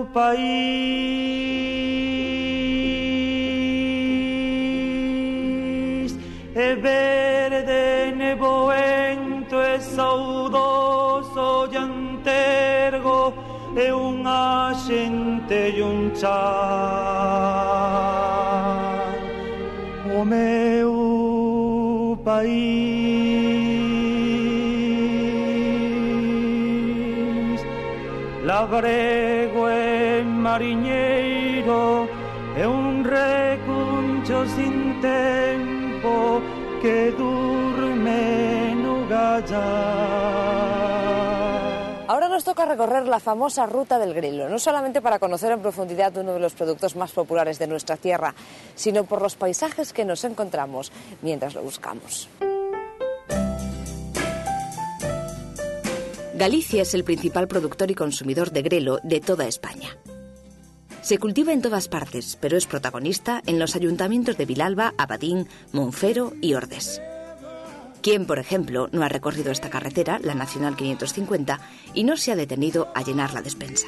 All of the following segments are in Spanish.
país é verde, nevoento e saudoso e antergo, é unha xente e un char. O meu país, labrego e mariñeiro, é un recuncho sin tempo que durme no gallar. Ahora nos toca recorrer la famosa Ruta del Grelo, no solamente para conocer en profundidad uno de los productos más populares de nuestra tierra, sino por los paisajes que nos encontramos mientras lo buscamos. Galicia es el principal productor y consumidor de grelo de toda España. Se cultiva en todas partes, pero es protagonista en los ayuntamientos de Vilalba, Abadín, Monfero y Ordes. ¿Quién, por ejemplo, no ha recorrido esta carretera, la Nacional 550, y no se ha detenido a llenar la despensa?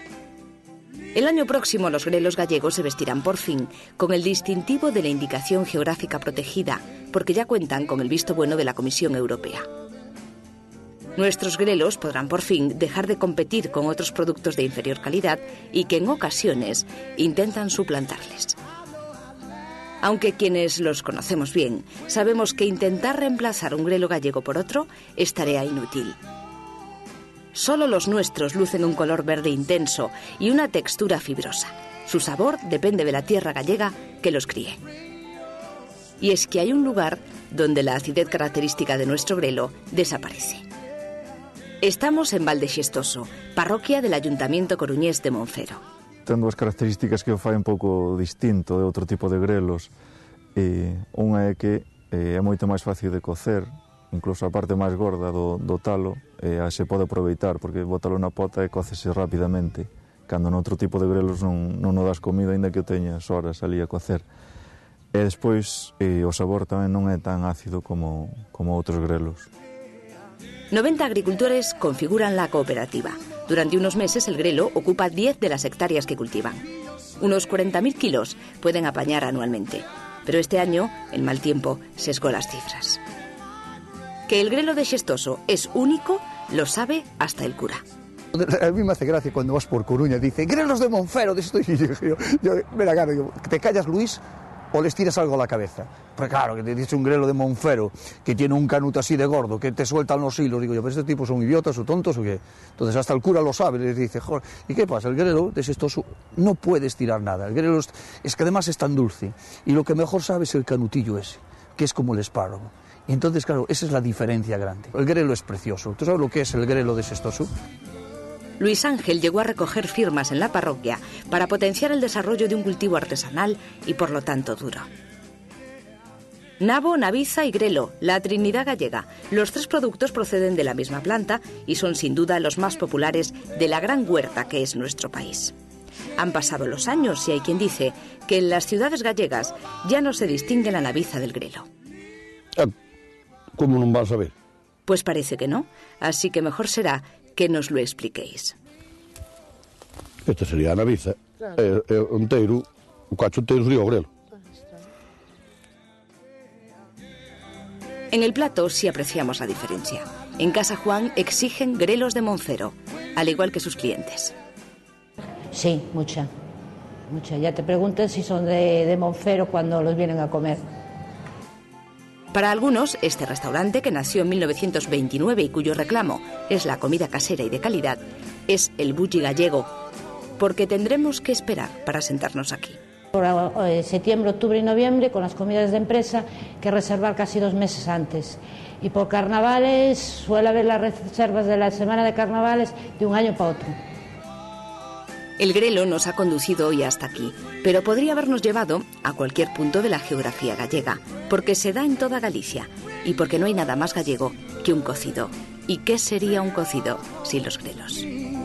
El año próximo los grelos gallegos se vestirán por fin con el distintivo de la Indicación Geográfica Protegida, porque ya cuentan con el visto bueno de la Comisión Europea. Nuestros grelos podrán por fin dejar de competir con otros productos de inferior calidad y que en ocasiones intentan suplantarles. Aunque quienes los conocemos bien, sabemos que intentar reemplazar un grelo gallego por otro es tarea inútil. Solo los nuestros lucen un color verde intenso y una textura fibrosa. Su sabor depende de la tierra gallega que los críe. Y es que hay un lugar donde la acidez característica de nuestro grelo desaparece. Estamos en Valdexestoso, parroquia del Ayuntamiento coruñés de Monfero. Ten dúas características que o fai un pouco distinto de outro tipo de grelos. Unha é que é moito máis fácil de cocer, incluso a parte máis gorda do talo se pode aproveitar, porque bótalo na pota e cócese rapidamente, cando noutro tipo de grelos non o das comida, aínda que o teñas horas ali a cocer. E despois o sabor tamén non é tan ácido como outros grelos. 90 agricultores configuran la cooperativa. Durante unos meses el grelo ocupa 10 de las hectáreas que cultivan. Unos 40.000 kilos pueden apañar anualmente. Pero este año el mal tiempo sesgó las cifras. Que el grelo de Xestoso es único lo sabe hasta el cura. A mí me hace gracia cuando vas por Coruña, dice, grelos de Monfero, de esto, y yo mira, claro, digo, ¿te callas, Luis, o les tiras algo a la cabeza? Pues claro, que te dice un grelo de Monfero, que tiene un canuto así de gordo, que te sueltan los hilos, digo yo, pero este tipo son idiotas o tontos o qué. Entonces hasta el cura lo sabe, les dice, joder, ¿y qué pasa? El grelo de Xestoso no puedes tirar nada, el grelo es que además es tan dulce, y lo que mejor sabe es el canutillo ese, que es como el espárrago. Y entonces, claro, esa es la diferencia grande. El grelo es precioso. ¿Tú sabes lo que es el grelo de Xestoso? Luis Ángel llegó a recoger firmas en la parroquia para potenciar el desarrollo de un cultivo artesanal y por lo tanto duro. Nabo, nabiza y grelo, la Trinidad gallega. Los tres productos proceden de la misma planta y son sin duda los más populares de la gran huerta que es nuestro país. Han pasado los años y hay quien dice que en las ciudades gallegas ya no se distingue la nabiza del grelo. ¿Cómo no vas a ver? Pues parece que no, así que mejor será que nos lo expliquéis. Esta sería a nabiza, claro. Inteiro, o cacho inteiro sería o grelo. En el plato sí apreciamos la diferencia. En Casa Juan exigen grelos de Monfero, al igual que sus clientes. Sí, mucha. Ya te preguntan si son de Monfero cuando los vienen a comer. Para algunos, este restaurante, que nació en 1929 y cuyo reclamo es la comida casera y de calidad, es el bulli gallego, porque tendremos que esperar para sentarnos aquí. Por septiembre, octubre y noviembre, con las comidas de empresa, que reservar casi 2 meses antes. Y por carnavales, suele haber las reservas de la semana de carnavales de un año para otro. El grelo nos ha conducido hoy hasta aquí, pero podría habernos llevado a cualquier punto de la geografía gallega, porque se da en toda Galicia y porque no hay nada más gallego que un cocido. ¿Y qué sería un cocido sin los grelos?